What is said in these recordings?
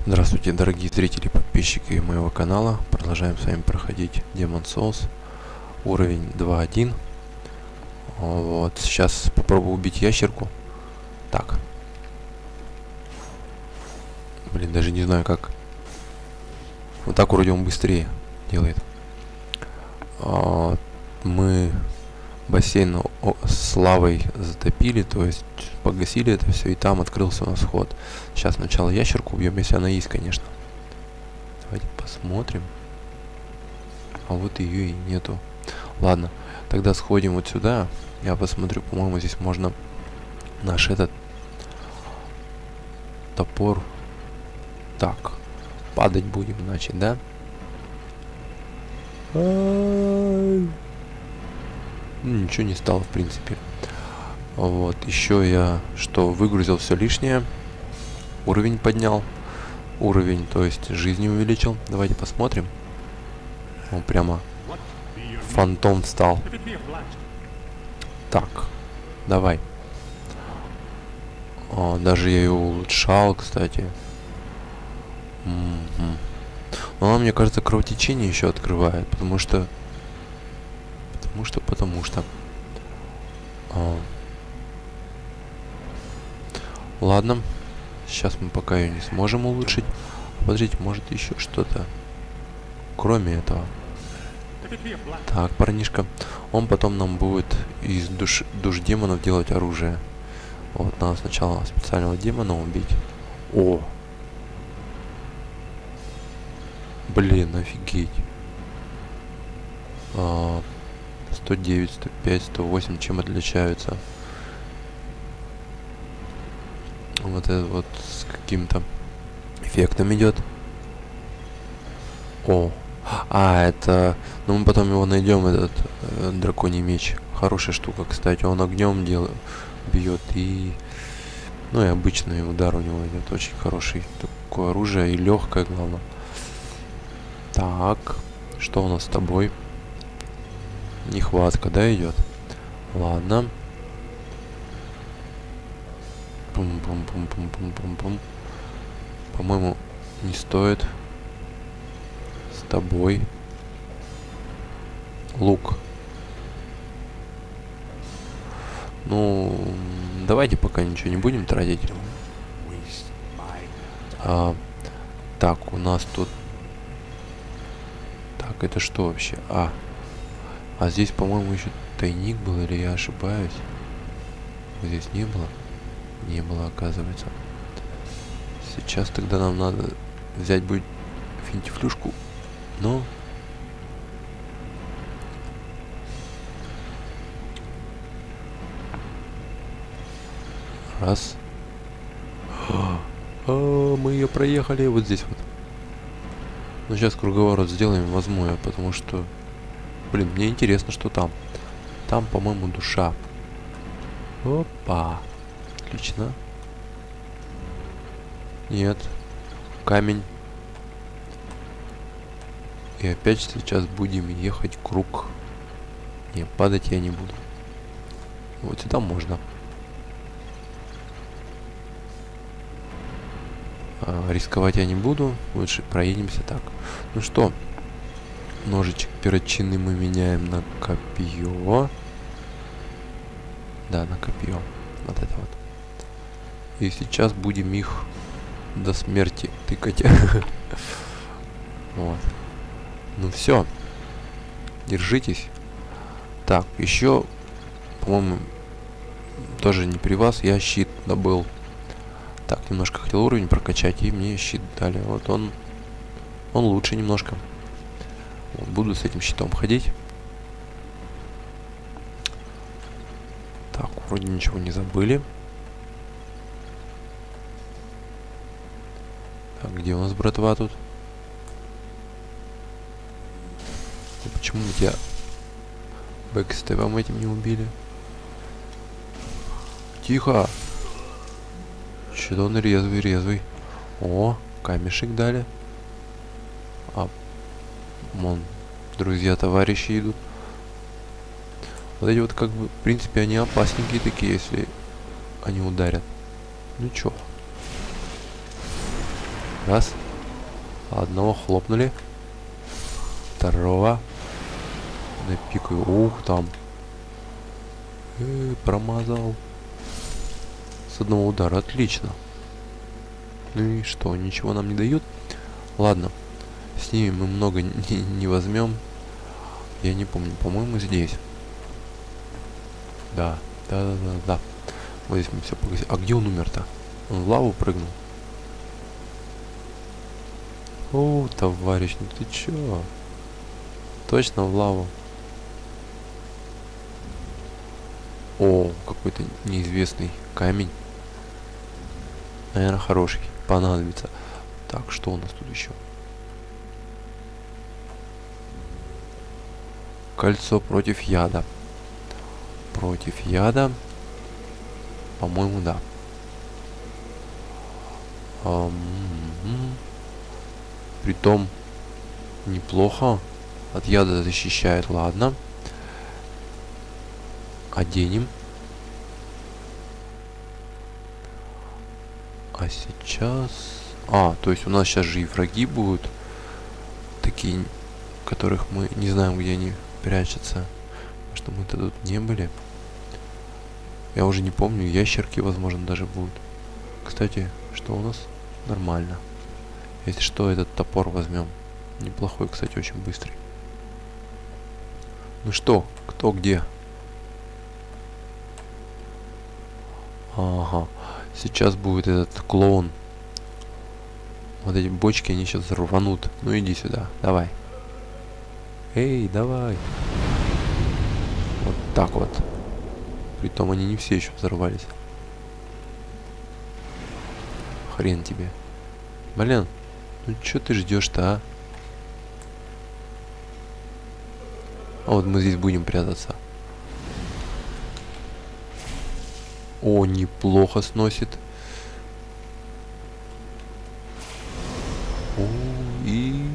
Здравствуйте, дорогие зрители и подписчики моего канала. Продолжаем с вами проходить Demon's Souls, уровень 2.1. Вот, сейчас попробую убить ящерку. Так. Блин, даже не знаю как. Вот так вроде он быстрее делает. Мы бассейн с лавой затопили, то есть погасили это все, и там открылся у нас ход. Сейчас сначала ящерку убьем, если она есть, конечно. Давайте посмотрим. А вот ее и нету. Ладно, тогда сходим вот сюда. Я посмотрю, по-моему, здесь можно наш этот топор. Так, падать будем, значит, да? Ничего не стало, в принципе. Вот, еще я что, выгрузил все лишнее. Уровень поднял. Уровень, то есть жизни увеличил. Давайте посмотрим. Он прямо фантом стал. Так, давай. Даже я ее улучшал, кстати. Но она, мне кажется, кровотечение еще открывает, потому что... Ладно. Сейчас мы пока ее не сможем улучшить. Подождите, может еще что-то. Кроме этого. Так, парнишка. Он потом нам будет из душ демонов делать оружие. Вот, надо сначала специального демона убить. О! Блин, офигеть. 109, 105, 108. Чем отличаются? Вот это вот с каким-то эффектом идет. О! Это... Ну, мы потом его найдем, этот драконий меч. Хорошая штука, кстати. Он огнем бьет и... Ну, и обычный удар у него идет. Очень хороший такое оружие. И легкое, главное. Так. Что у нас с тобой? Нехватка, да, идет? Ладно. Пум-пум-пум-пум-пум-пум-пум. По-моему, не стоит. С тобой. Лук. Ну, давайте пока ничего не будем тратить. Так, у нас тут... Так, это что вообще? А здесь, по-моему, еще тайник был, или я ошибаюсь? Здесь не было? Не было, оказывается. Сейчас тогда нам надо взять будет финтифлюшку. Но... Раз. Мы ее проехали вот здесь вот. Ну, сейчас круговорот сделаем, возьму я, потому что... Блин, мне интересно, что там. Там, по-моему, душа. Опа. Отлично. Нет. Камень. И опять сейчас будем ехать круг. Не, падать я не буду. Вот сюда можно. Рисковать я не буду. Лучше проедемся так. Ну что, ножичек перочинный мы меняем на копье. Да, на копье. Вот это вот. И сейчас будем их до смерти тыкать. Вот. Ну все. Держитесь. Так, еще, по-моему, тоже не при вас, я щит добыл. Так, немножко хотел уровень прокачать, и мне щит дали. Вот он лучше немножко. Вот, буду с этим щитом ходить. Так, вроде ничего не забыли. Так, где у нас братва тут? И почему мы тебя бэкстепом этим не убили? Тихо! Что-то он резвый. О, камешек дали. Вон, друзья, товарищи идут. Вот эти вот, как бы, в принципе, они опасненькие такие, если они ударят. Ну чё? Раз. Одного хлопнули. Второго. Напикаю. Ух, там. Промазал. С одного удара. Отлично. Ну и что? Ничего нам не дают? Ладно. С ними мы много не возьмем. Я не помню. По-моему, здесь. Да. Да. Вот здесь мы все погасили. А где он умер-то? Он в лаву прыгнул. О, товарищ, ну ты чё? Точно в лаву. О, какой-то неизвестный камень. Наверное, хороший. Понадобится. Так, что у нас тут еще? Кольцо против яда. Против яда. По-моему, да. Притом неплохо. От яда защищает, ладно. Оденем. А сейчас... то есть у нас сейчас же и враги будут. Такие, которых мы не знаем, где они прячутся. Что мы-то тут не были. Я уже не помню. Ящерки, возможно, даже будут. Кстати, что у нас? Нормально. Если что, этот топор возьмем. Неплохой, кстати, очень быстрый. Ну что, кто где? Ага. Сейчас будет этот клоун. Вот эти бочки, они сейчас рванут. Ну иди сюда, давай. Эй, давай. Вот так вот. Притом они не все еще взорвались. Хрен тебе. Блин, ну что ты ждешь-то, а? А вот мы здесь будем прятаться. О, неплохо сносит. О, и...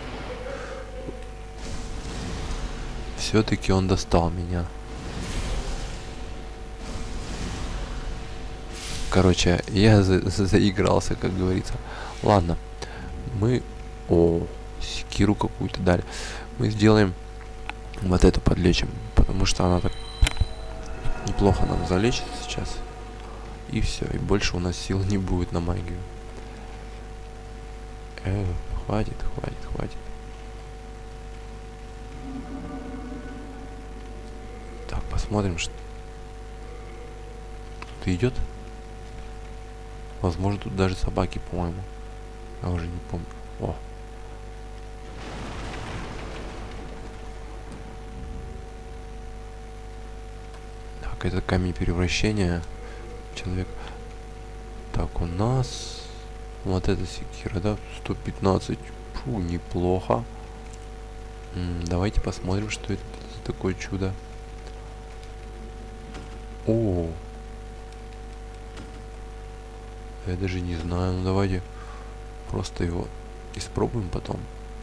Все-таки он достал меня. Короче, я заигрался, как говорится. Ладно. Мы... О, секиру какую-то дали. Мы сделаем... Вот эту подлечим. Потому что она так... Неплохо нам залечит сейчас. И все. И больше у нас сил не будет на магию. Хватит. Так, посмотрим, что... Тут идет? Возможно, тут даже собаки, по-моему. Я уже не помню. О. Так, это камень превращения. Человек. Так, у нас... Вот эта секира, да? 115. Фу, неплохо. Давайте посмотрим, что это за такое чудо. О. Я даже не знаю. Ну давайте просто его испробуем потом.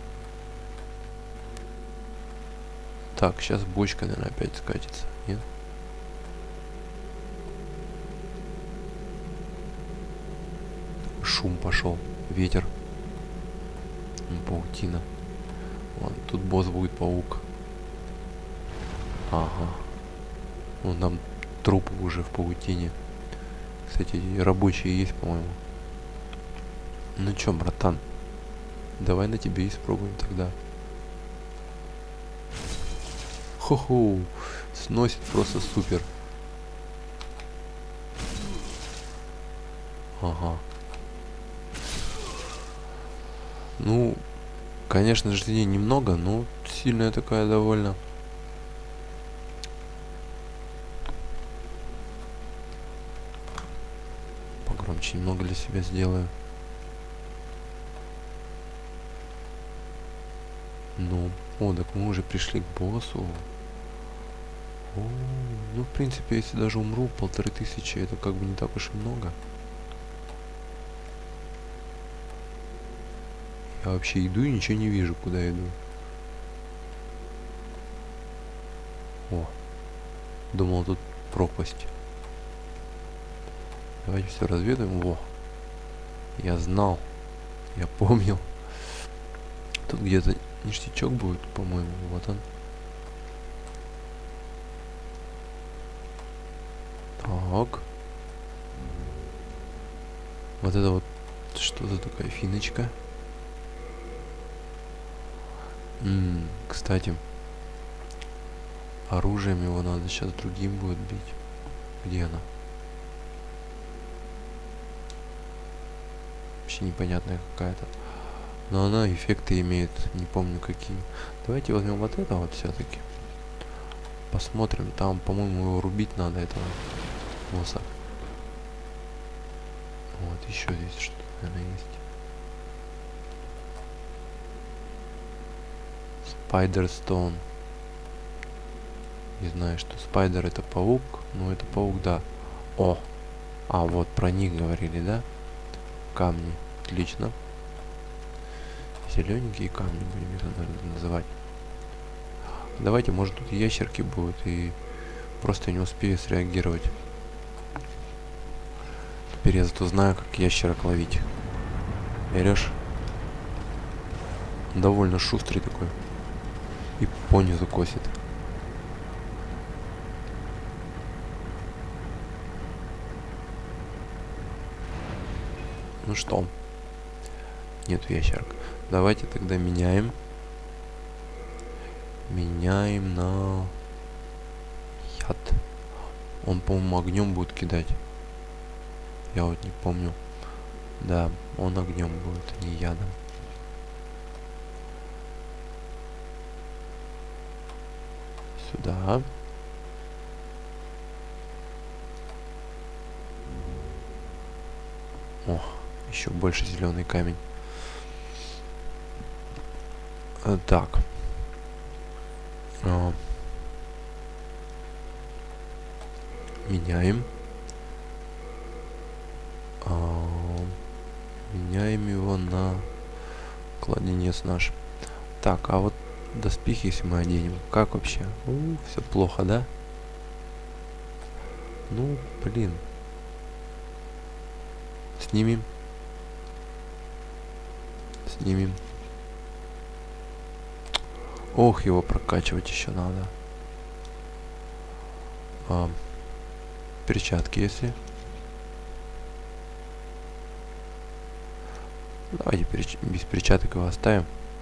Так, сейчас бочка, наверное, опять скатится. Нет? Шум пошел. Ветер. Паутина. Вон, тут босс будет паук. Ага. Вон там трупы уже в паутине. Кстати, рабочие есть, по-моему. Ну чё, братан? Давай на тебе испробуем тогда. Хо-хо! Сносит просто супер. Ага. Ну, конечно, жизней немного, но сильная такая довольно. Погромче немного для себя сделаю. Ну, так мы уже пришли к боссу. О, ну, в принципе, если даже умру, 1500, это как бы не так уж и много. Я вообще иду и ничего не вижу, куда иду. О, думал, тут пропасть. Давайте все разведаем. Во, я знал. Я помнил. Тут где-то ништячок будет, по-моему. Вот он. Так. Вот это вот что за такая финочка? Кстати, оружием его надо сейчас другим будет бить. Где она? Вообще непонятная какая-то. Но она эффекты имеет, не помню какие. Давайте возьмем вот это вот все-таки. Посмотрим. Там, по-моему, его рубить надо, этого босса. Вот, еще здесь что-то, наверное, есть. Spider Stone. Не знаю, что Спайдер это паук. Ну, это паук, да. О! А, вот про них говорили, да? Камни. Отлично. Зелененькие камни будем их, наверное, называть. Давайте, может, тут ящерки будут, и просто не успею среагировать. Теперь я зато знаю, как ящерок ловить. Берешь? Довольно шустрый такой. И по низу косит. Ну что? Нет ящерок. Давайте тогда меняем. Меняем на яд. Он, по-моему, огнем будет кидать. Я вот не помню. Да, он огнем будет, а не ядом. Сюда. О, еще больше зеленый камень. Так. Меняем. Меняем его на кладенец наш. Так, а вот доспехи, если мы оденем, как вообще? Все плохо, да? Ну, блин. Снимем. Снимем. Ох, его прокачивать еще надо. Перчатки, если. Давайте без перчаток его оставим.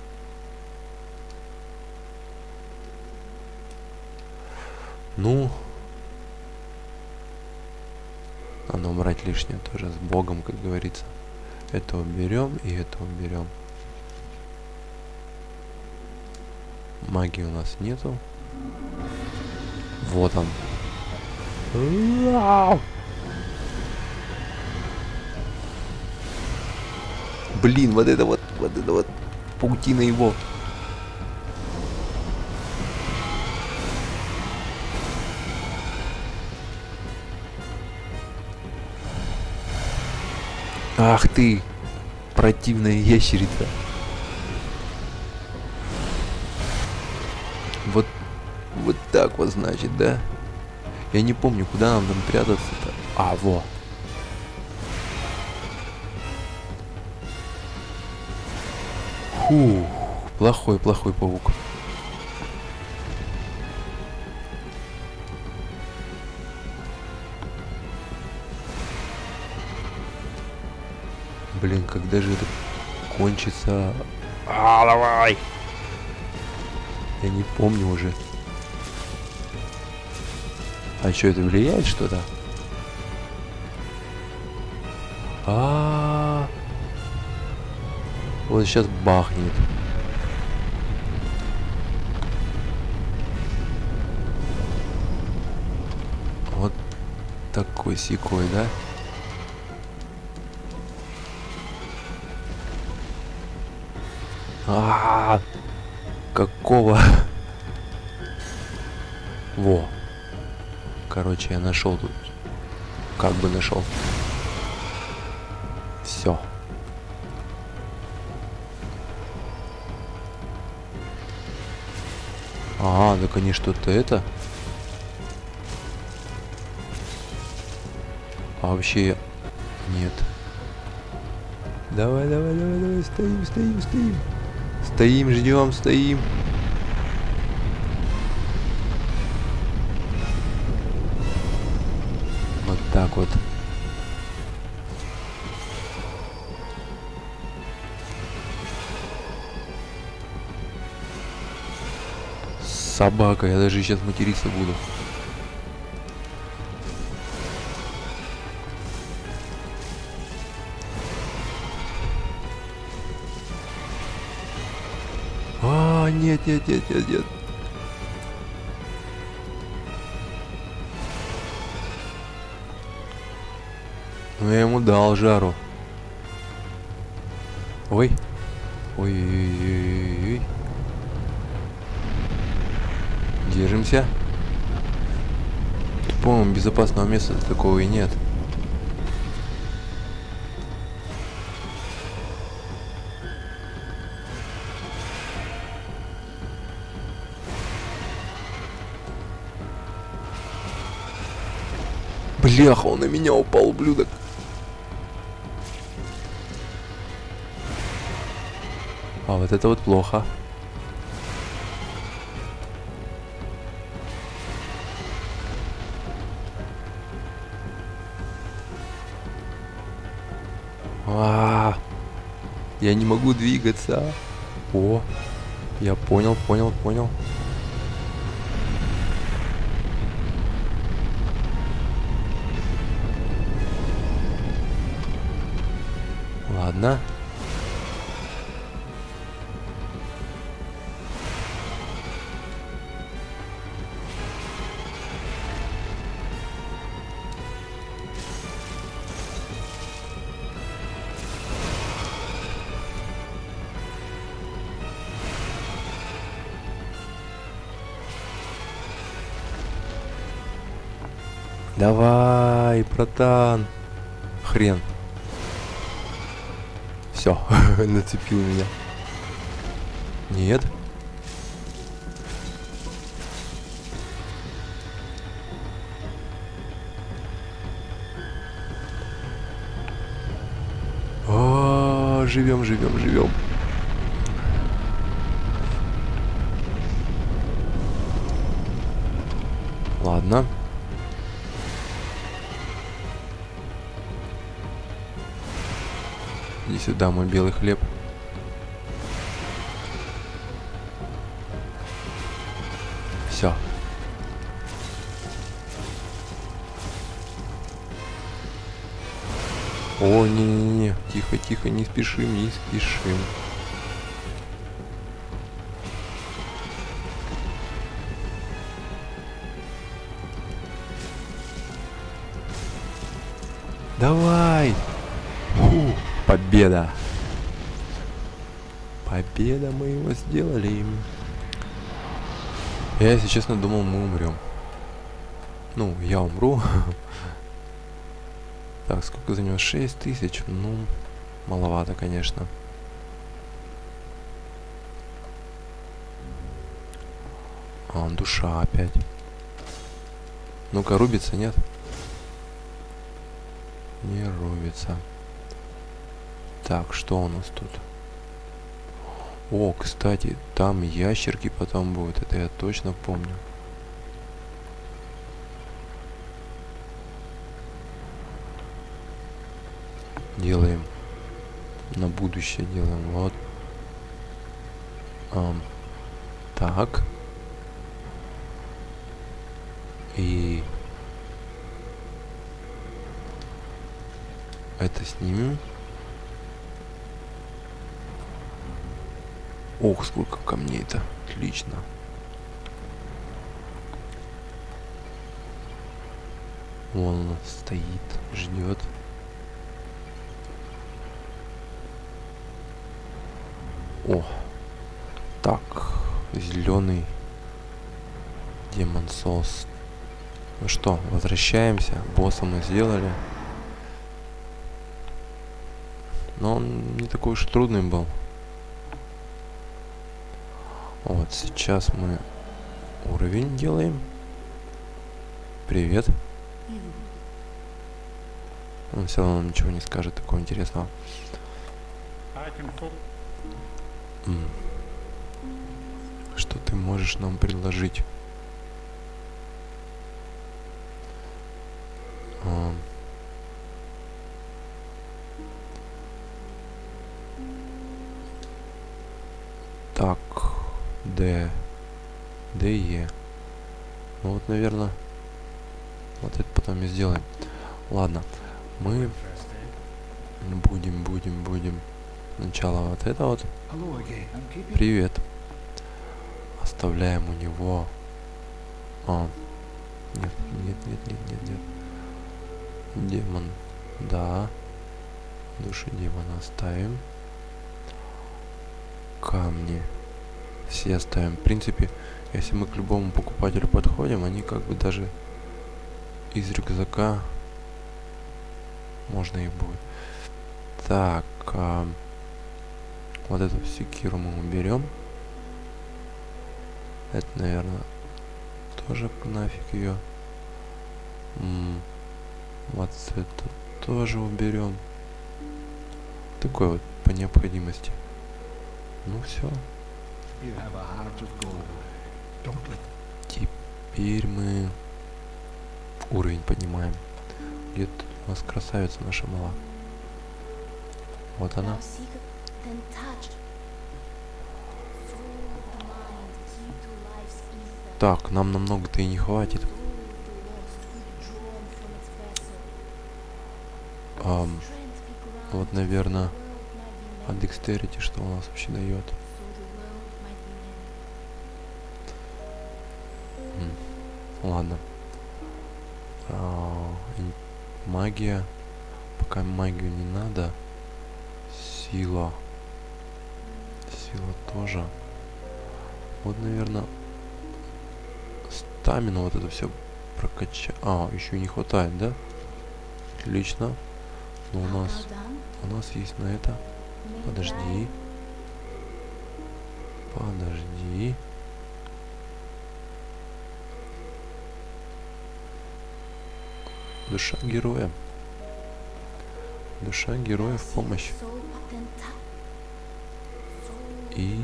Ну, надо убрать лишнее тоже с Богом, как говорится. Это уберем и это уберем. Магии у нас нету. Вот он. Блин, вот это вот паутина его. Ах ты, противная ящерица. Вот так вот, значит, да? Я не помню, куда нам там прятаться-то. А, во. Фух, плохой паук. Блин, когда же это кончится? Давай! Я не помню уже. А что, это влияет что-то? Вот сейчас бахнет. Вот такой секой, да? Какого? Во. Короче, я нашел тут. Как бы нашел. Все. Так они что-то это. А вообще нет. Давай, давай, давай, давай. Стоим, стоим, стоим. Стоим, ждем, стоим. Вот так вот. Собака, я даже сейчас материться буду. А, нет, нет, нет, нет, нет. Ну я ему дал жару. Ой. Ой-ой-ой-ой. Держимся. По-моему, безопасного места такого и нет. Бляха, он на меня упал, ублюдок. А вот это вот плохо. Я не могу двигаться. О, я понял, понял, понял. Ладно. Давай, братан. Хрен. Все, нацепил меня. Нет. О, живем, живем, живем. Ладно. Иди сюда, мой белый хлеб. Все. О, не-не-не. Тихо, тихо, не спешим, не спешим. Давай! Фу, победа! Победа, мы его сделали. Я, если честно, думал, мы умрем. Ну, я умру. Так, сколько за него? 6000. Ну, маловато, конечно. А, душа опять. Ну-ка, рубится, нет? Не рубится. Так, что у нас тут? О, кстати, там ящерки потом будут. Это я точно помню. Делаем. На будущее делаем. Вот. Так. И это снимем. Ох, сколько камней-то. Отлично. Вон он стоит, ждет. О, так, зеленый демон сос. Ну что, возвращаемся. Босса мы сделали. Но он не такой уж трудный был. Вот сейчас мы уровень делаем. Привет. Он все равно ничего не скажет такого интересного. Что ты можешь нам предложить? Так, Д, Е. Ну вот, наверное, вот это потом и сделаем. Ладно, мы будем сначала вот это вот. Привет. Оставляем у него. Нет. Демон. Да. Души демона оставим. Камни. Все оставим. В принципе, если мы к любому покупателю подходим, они как бы даже из рюкзака можно и будет. Так. Вот эту секиру мы уберем. Это, наверное, тоже нафиг ее. Вот это тоже уберем. Такой вот по необходимости. Ну все. Теперь мы уровень поднимаем. Где-то у нас красавица наша мала. Вот она. Так, нам намного-то и не хватит. Вот, наверное, а Dexterity что у нас вообще дает? Ладно. Магия. Пока магию не надо. Сила. Сила тоже. Вот, наверное, стамину вот это все прокачать. Еще не хватает, да? Отлично. Но у нас есть на это. Подожди. Душа героя. Душа героя в помощь. И...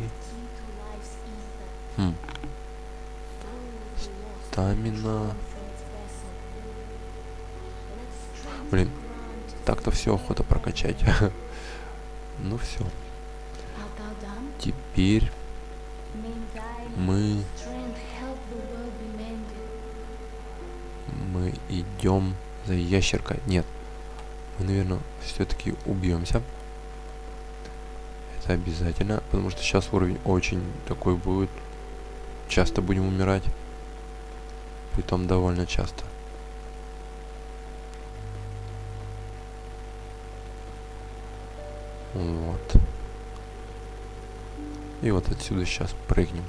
Стамина. Блин. Так-то все, охота прокачать. Ну все. Теперь мы идем за ящеркой. Нет. Мы, наверное, все-таки убьемся. Это обязательно. Потому что сейчас уровень очень такой будет. Часто будем умирать. Притом довольно часто. Вот. И вот отсюда сейчас прыгнем.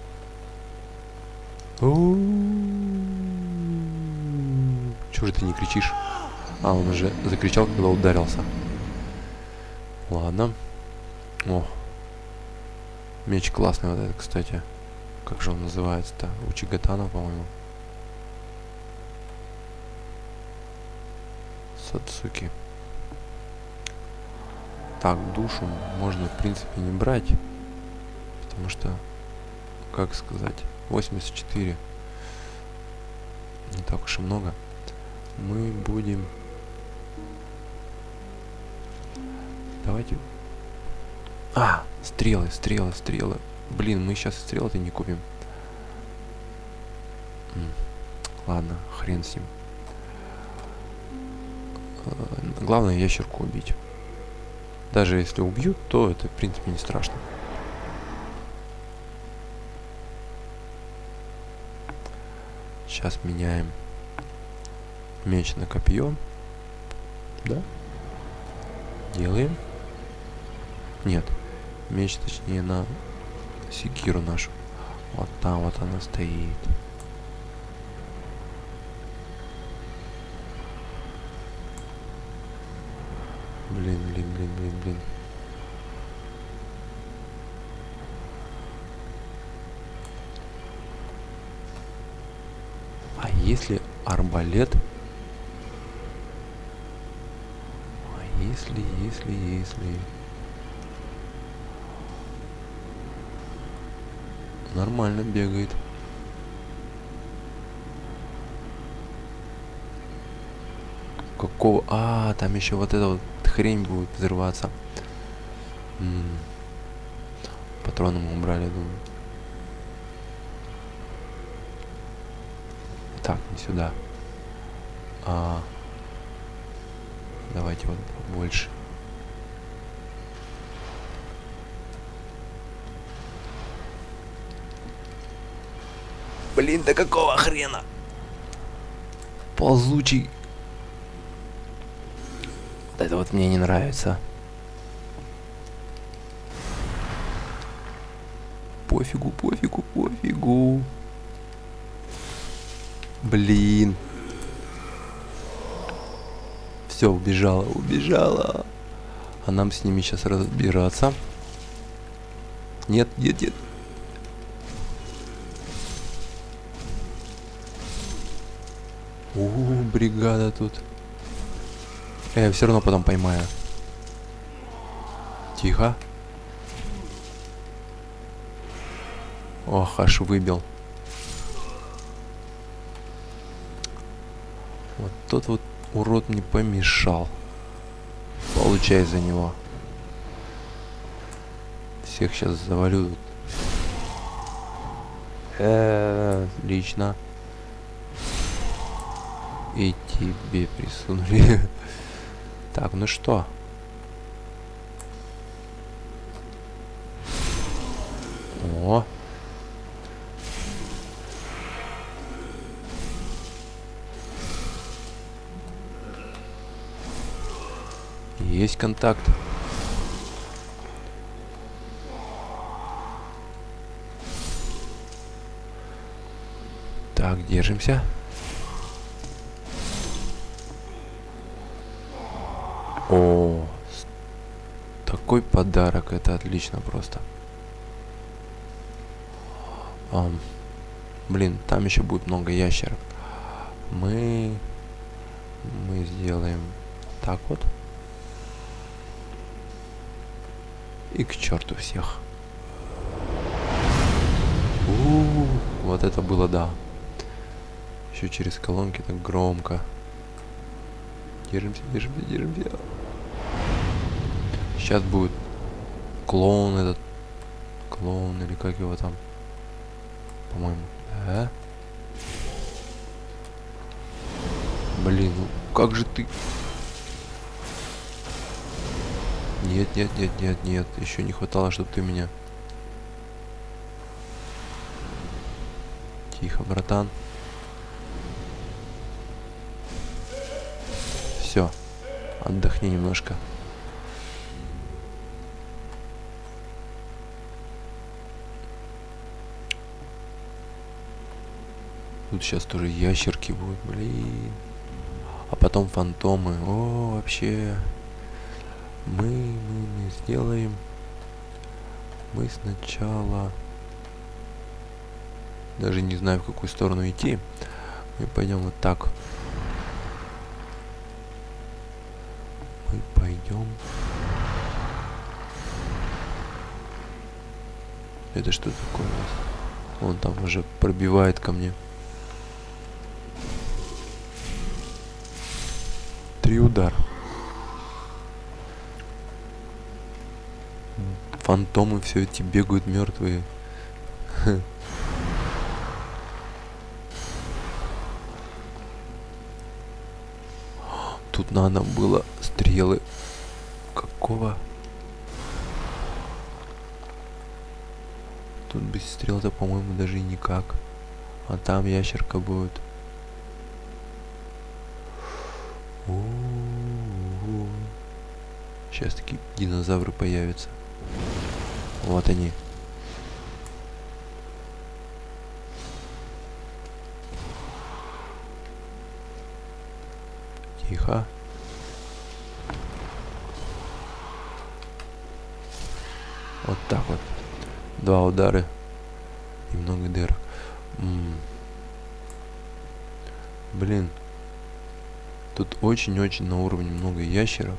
Чего же ты не кричишь? Он уже закричал, когда ударился. Ладно. О. Меч классный вот этот, кстати. Как же он называется-то? Учигатана, по-моему. Сацуки. Так, душу можно, в принципе, не брать. Потому что, как сказать, 84. Не так уж и много. Мы будем... Давайте... Стрелы. Блин, мы сейчас стрелы-то не купим. Ладно, хрен с ним. Главное ящерку убить. Даже если убьют, то это, в принципе, не страшно. Сейчас меняем меч на копье. Да? Делаем. Нет. Меч, точнее, на секиру нашу. Вот там вот она стоит. Блин. А если арбалет? А если... Нормально бегает. Какого? А, там еще вот эта вот хрень будет взрываться. Патроны мы убрали, думаю. Так, не сюда. Давайте вот побольше. Блин, да какого хрена? Ползучий. Это вот мне не нравится. Пофигу, пофигу, пофигу. Блин. Все, убежала, убежала. А нам с ними сейчас разбираться. Нет, нет, нет. Бригада тут. Я все равно потом поймаю. Тихо. Ох, аж выбил. Вот тот вот урод мне помешал. Получай за него. Всех сейчас завалю. Отлично. И тебе присунули. Так, ну что? О. Есть контакт. Так, держимся. О, такой подарок, это отлично просто. Блин, там еще будет много ящерок. Мы сделаем так вот. И к черту всех. Вот это было, да. Еще через колонки так громко. Держимся, держимся, держимся. Сейчас будет клоун этот. Клоун или как его там. По-моему. Да? Блин, ну как же ты... Нет, нет, нет, нет, нет. Еще не хватало, чтобы ты меня... Тихо, братан. Все. Отдохни немножко. Тут сейчас тоже ящерки будут, блин. А потом фантомы. О, вообще. Мы сделаем. Мы сначала... Даже не знаю, в какую сторону идти. Мы пойдем вот так. Мы пойдем. Это что такое у нас? Он там уже пробивает ко мне. 3 удара. Фантомы все эти бегают мертвые. Тут надо было стрелы. Какого? Тут без стрел-то, по-моему, даже и никак. А там ящерка будет. Сейчас такие динозавры появятся. Вот они. Тихо. Вот так вот. 2 удара. И много дырок. Блин. Тут очень-очень на уровне много ящерок.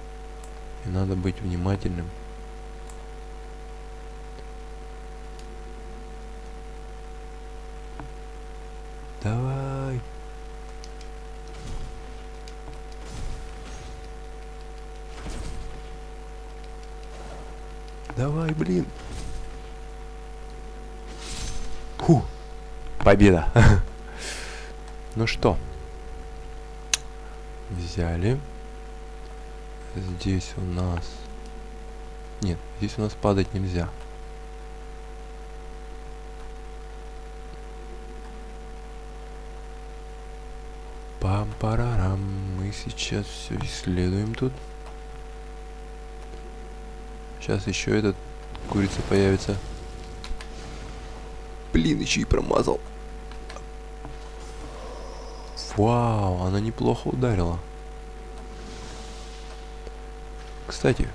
И надо быть внимательным. Давай, блин. Фу. Победа. Ну что? Взяли. Здесь у нас... Нет, здесь у нас падать нельзя. Пам-парарам. Мы сейчас все исследуем тут. Сейчас еще этот курица появится. Блин, еще и промазал. Вау, она неплохо ударила. Кстати.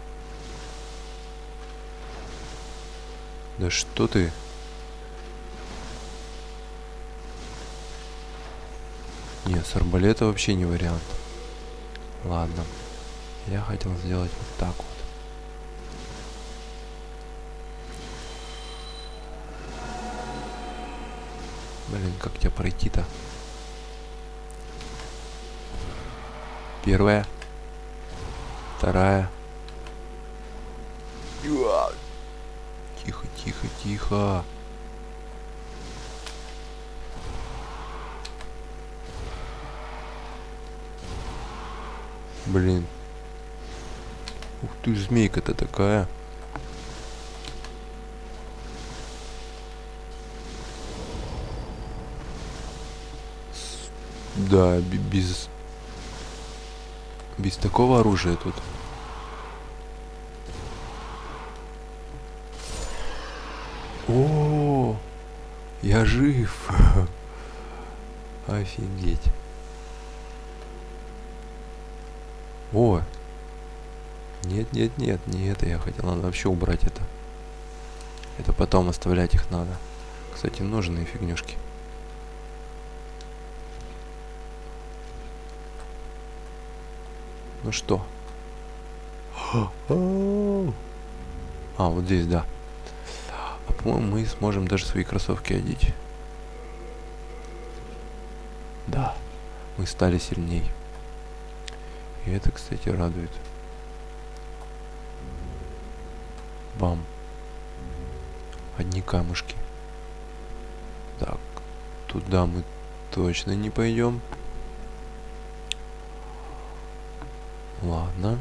Да что ты? Нет, с арбалета вообще не вариант. Ладно. Я хотел сделать вот так вот. Блин, как тебя пройти-то? Первая. Вторая. Тихо, тихо, тихо. Блин. Ух ты ж, змейка-то такая. Да, без такого оружия тут. О, я жив. Офигеть. О. Нет, нет, нет, не это я хотел. Надо вообще убрать это. Это потом оставлять их надо. Кстати, нужные фигнюшки. Ну что? А, вот здесь, да. А по-моему, мы сможем даже свои кроссовки одеть. Да, мы стали сильней. И это, кстати, радует. Бам. Одни камушки. Так, туда мы точно не пойдем. Ладно.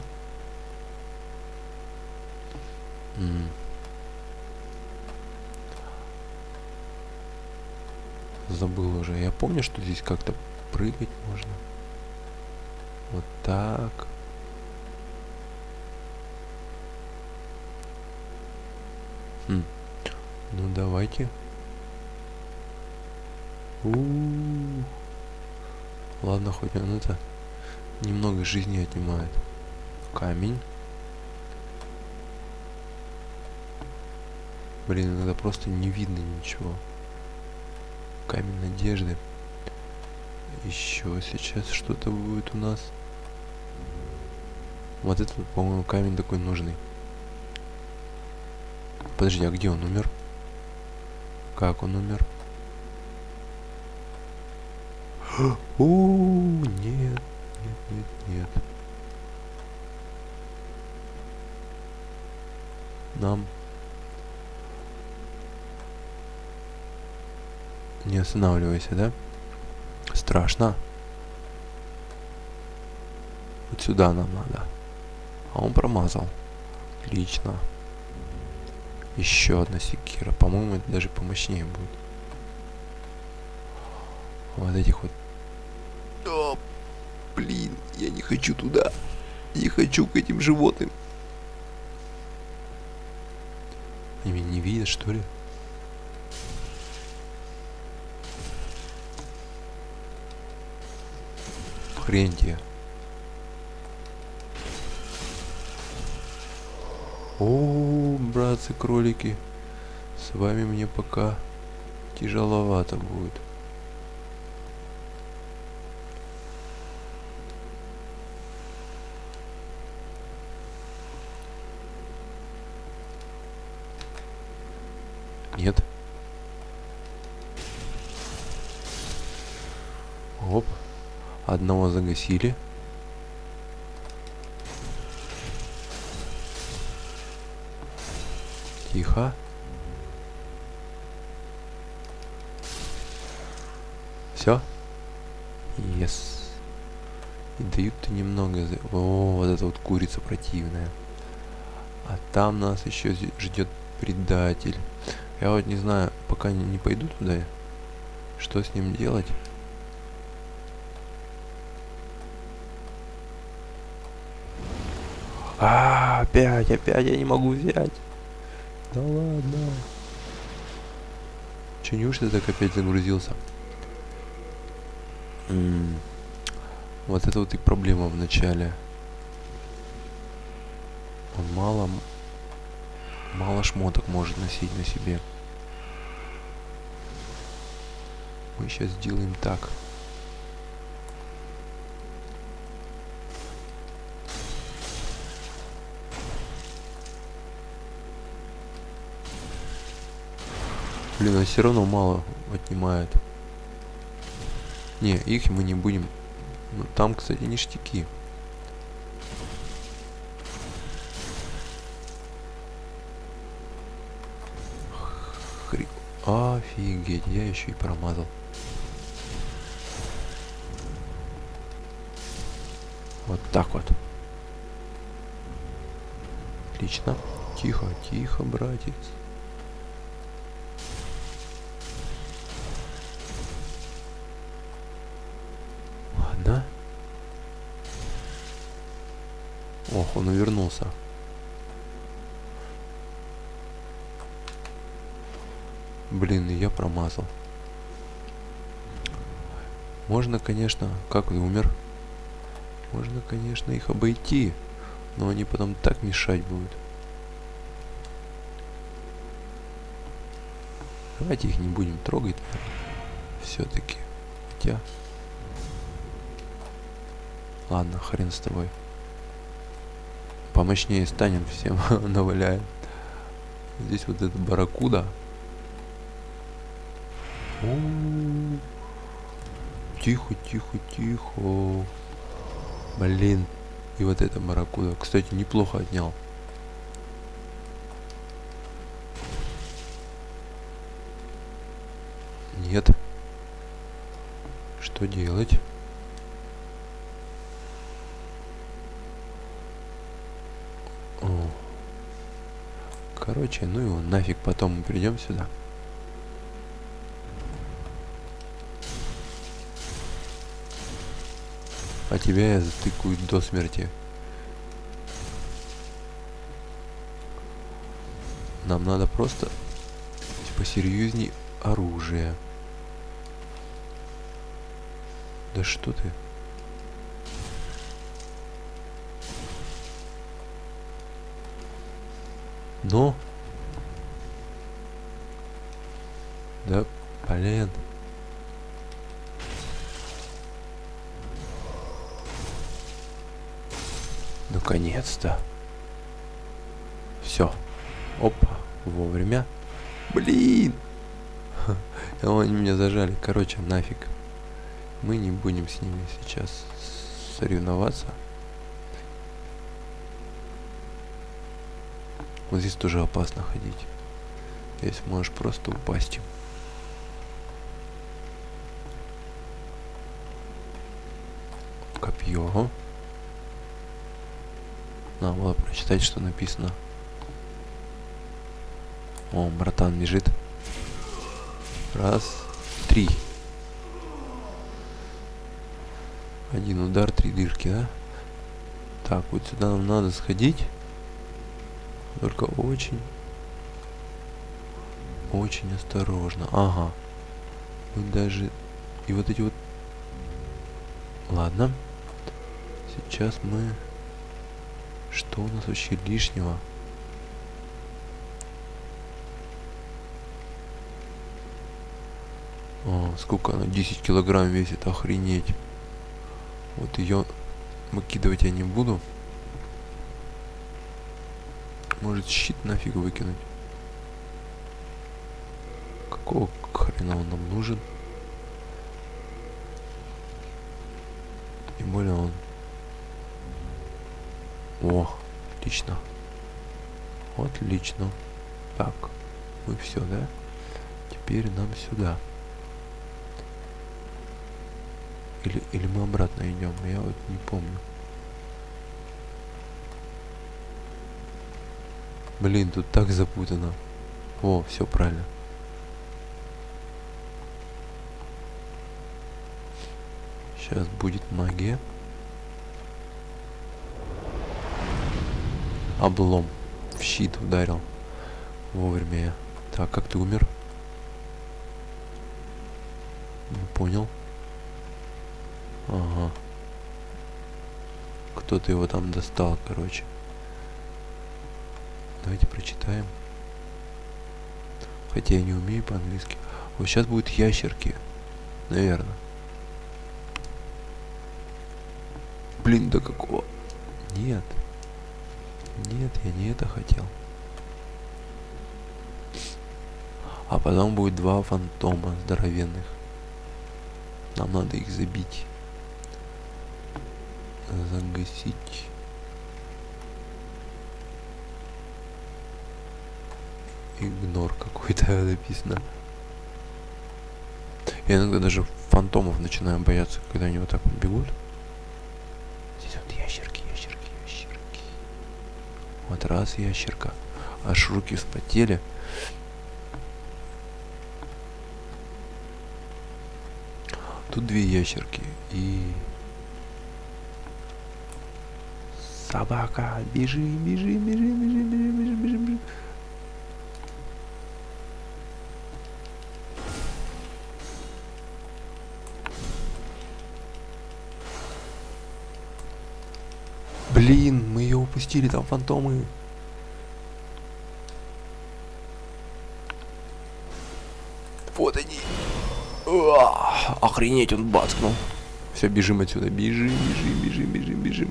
Забыл уже. Я помню, что здесь как-то прыгать можно. Вот так. Ну давайте. Ладно, хоть он это немного жизни отнимает. Камень. Блин, иногда просто не видно ничего. Камень надежды. Еще сейчас что-то будет у нас. Вот это, по-моему, камень такой нужный. Подожди, а где он умер? Как он умер? О, нет, нет, нет, нет. Нам не останавливайся, да? Страшно. Вот сюда нам надо. А он промазал. Отлично. Еще одна секира. По-моему, это даже помощнее будет. Вот этих вот. О, блин, я не хочу туда. Не хочу к этим животным. Они меня не видят, что ли? Хрень тебе. О, братцы-кролики, с вами мне пока тяжеловато будет. Нет. Оп. Одного загасили. Тихо. Все? Yes. И дают-то немного. О, вот эта вот курица противная. А там нас еще ждет предатель. Я вот не знаю, пока не пойду туда, что с ним делать. Опять я не могу взять. Да ладно. Че, неужто так опять загрузился? Вот это вот и проблема в начале. Он мало шмоток может носить на себе. Мы сейчас сделаем так. Блин, он все равно мало отнимает. Не, их мы не будем. Ну, там, кстати, ништяки. Офигеть, я еще и промазал. Вот так вот. Отлично. Тихо, тихо, братец. Ладно. Ох, он увернулся. Блин, и я промазал. Можно, конечно... Как он умер? Можно, конечно, их обойти. Но они потом так мешать будут. Давайте их не будем трогать. Все-таки. Хотя... Ладно, хрен с тобой. Помощнее станем, всем наваляем. Здесь вот эта барракуда. Тихо, тихо, тихо. Блин. И вот эта барракуда. Кстати, неплохо отнял. Нет. Что делать? О. Короче, ну его нафиг, потом мы придем сюда. А тебя я затыкаю до смерти. Нам надо просто посерьезней оружие. Да что ты? Ну? Да, блин. Наконец-то. Все. Опа. Вовремя. Блин. Они меня зажали. Короче, нафиг. Мы не будем с ними сейчас соревноваться. Вот здесь тоже опасно ходить. Здесь можешь просто упасть. Копье. Надо было прочитать, что написано. О, братан бежит. Раз, 3. Один удар, 3 дырки, да? Так, вот сюда нам надо сходить. Только очень осторожно. Ага. Вот даже... И вот эти вот... Ладно. Сейчас мы... Что у нас вообще лишнего? О, сколько она? 10 килограмм весит, охренеть. Вот ее выкидывать я не буду. Может, щит нафиг выкинуть? Какого хрена он нам нужен? Тем более он... О, отлично. Отлично. Так, ну все, да? Теперь нам сюда. Или мы обратно идем? Я вот не помню. Блин, тут так запутано. О, все правильно. Сейчас будет магия. Облом. В щит ударил. Вовремя я. Так, как ты умер? Не понял. Ага. Кто-то его там достал, короче. Давайте прочитаем. Хотя я не умею по-английски. Вот сейчас будут ящерки. Наверное. Блин, да какого? Нет. Нет, я не это хотел. А потом будет два фантома здоровенных. Нам надо их забить. Загасить. Игнор какой-то написано. Я иногда даже фантомов начинаю бояться, когда они вот так вот бегут. Здесь вот ящерки. Вот раз ящерка. Аж руки вспотели. Тут две ящерки и... Собака, бежим. Блин, мы ее упустили, там фантомы. Вот они. Охренеть, он бацкнул. Все, бежим отсюда. Бежим.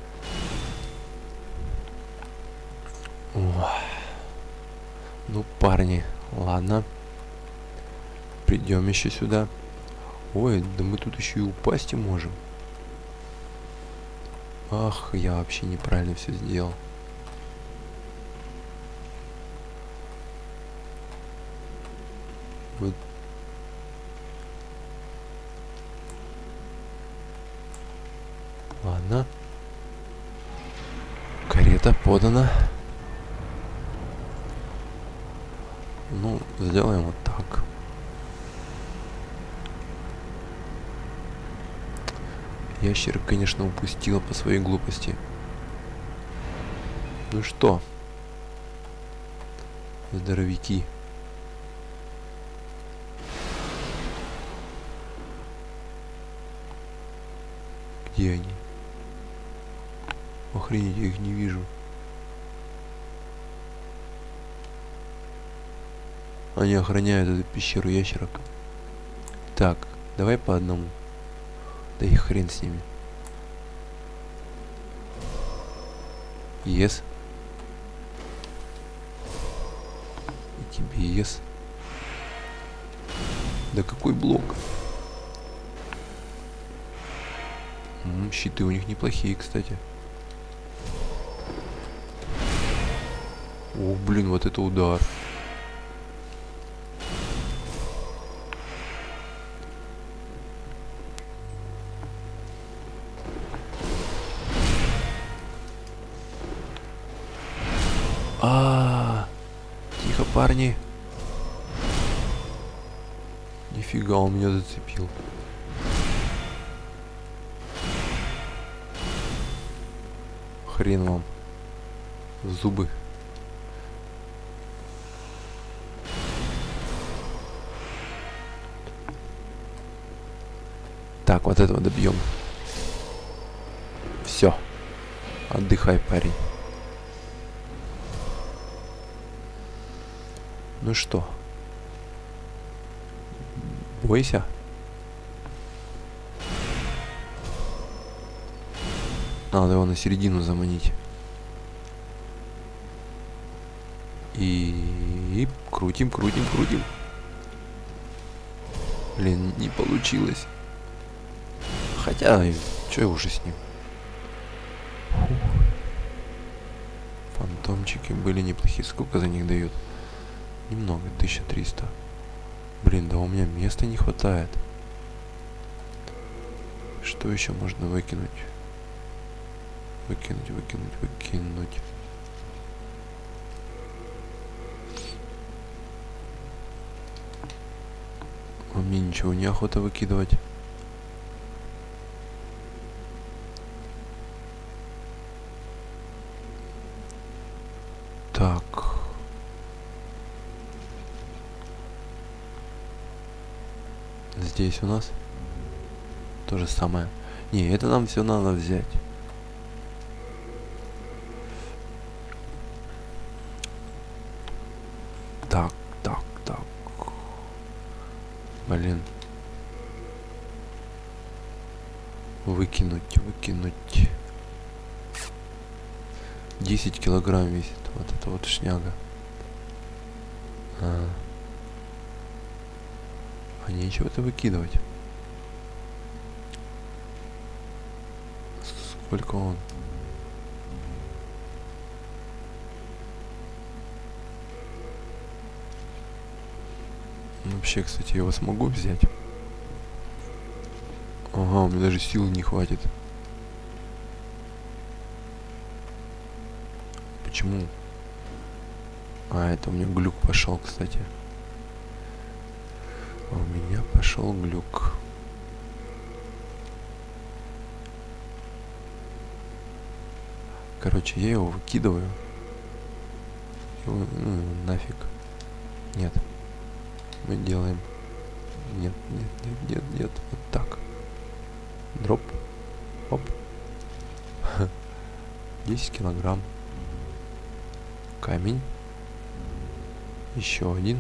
Ну, парни, ладно. Придем еще сюда. Ой, да мы тут еще и упасть и можем. Ах, я вообще неправильно все сделал. Вот. Ладно. Карета подана. Ну, сделаем вот так. Ящер, конечно, упустила по своей глупости. Ну что? Здоровяки. Где они? Охренеть, я их не вижу. Они охраняют эту пещеру ящерок. Так, давай по одному. Да и хрен с ними. Yes. И тебе yes. Да какой блок? Щиты у них неплохие, кстати. О, блин, вот это удар. Тихо, парни. Нифига, он меня зацепил. Хрен вам. Зубы. Так, вот этого добьем. Все. Отдыхай, парень. Ну что? Бойся. Надо его на середину заманить. И крутим. Блин, не получилось. Хотя, что уже с ним? Фантомчики были неплохие. Сколько за них дают? Немного, 1300. Блин, да у меня места не хватает. Что еще можно выкинуть? Выкинуть. А мне ничего не охота выкидывать. Так. Здесь у нас то же самое. Не, это нам все надо взять. Так. Блин. Выкинуть. 10 килограмм весит. Вот это вот шняга. А нечего-то выкидывать. Сколько он? Вообще, кстати, я его смогу взять? Ага, у меня даже сил не хватит. Почему? А, это у меня глюк пошел, кстати. У меня пошел глюк. Короче, я его выкидываю. Нафиг. Нет. Мы делаем... Нет. Вот так. Дроп. Оп. 10 килограмм. Камень. Еще один.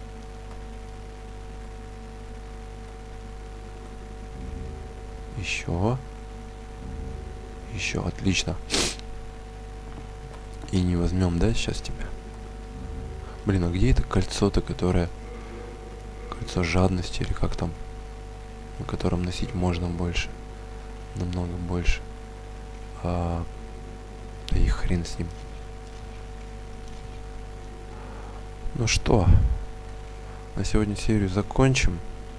Еще. Отлично. И не возьмем, да, сейчас тебя? Блин, а где это кольцо-то, которое... Кольцо жадности или как там? На котором носить можно больше. Намного больше. Да и хрен с ним. Ну что, на сегодня серию закончим.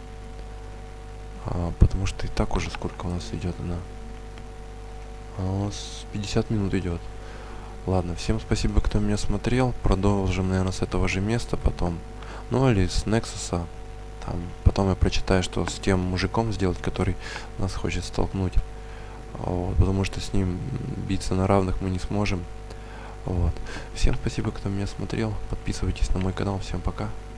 Потому что и так уже сколько у нас идет она. У нас 50 минут идет. Ладно, всем спасибо, кто меня смотрел. Продолжим, наверное, с этого же места потом. Ну или с Нексуса. Там потом я прочитаю, что с тем мужиком сделать, который нас хочет столкнуть. Вот, потому что с ним биться на равных мы не сможем. Вот. Всем спасибо, кто меня смотрел. Подписывайтесь на мой канал. Всем пока.